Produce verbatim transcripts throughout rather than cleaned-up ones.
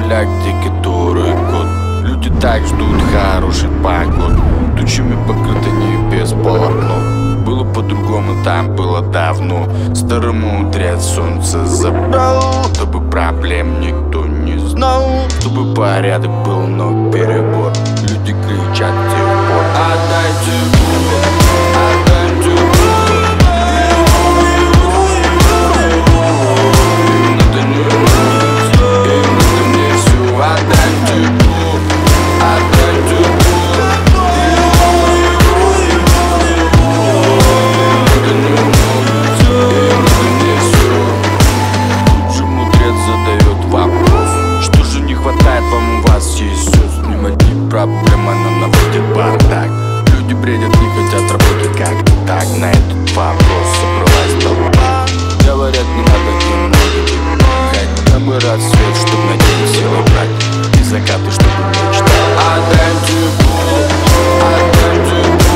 поля, где который год люди так ждут хороший погод. Тучами покрыто небес полотно. Было по-другому, там было давно. Старому отряд солнце забрал, чтобы проблем никто не знал, чтобы порядок был, но перебор. Люди кричат в тех пор: отдайте Богу, отдайте Богу. Проблема, она наводит бардак. Люди бредят, не хотят работать как-то так. На этот вопрос собралась толпа. Говорят, не надо немного хотя бы рассвет, чтоб на день силы брать, и закаты, чтобы мечтать. Отдайте Богу, отдайте Богу.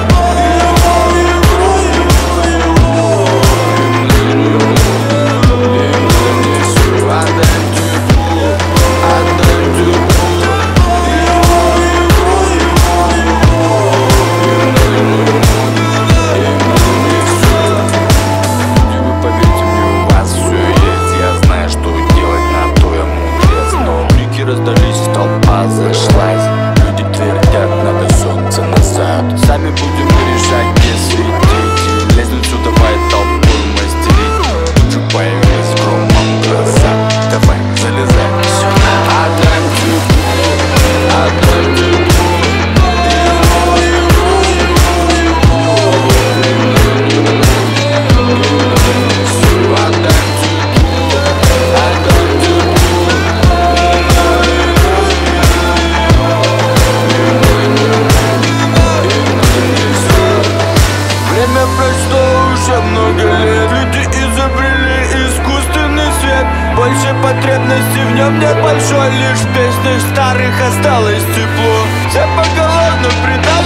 Раздались, толпа зашлась. Люди твердят, надо солнце назад. Сами будем решать, где светить. Лестницу давай толпой мастерить. Тут же появилась громом гроза. Давай, залезай сюда. Отдайте Богу, отдайте Богу. Много лет люди изобрели искусственный свет. Больше потребностей в нем нет большой. Лишь в песнях старых осталось тепло. Все поголовно предают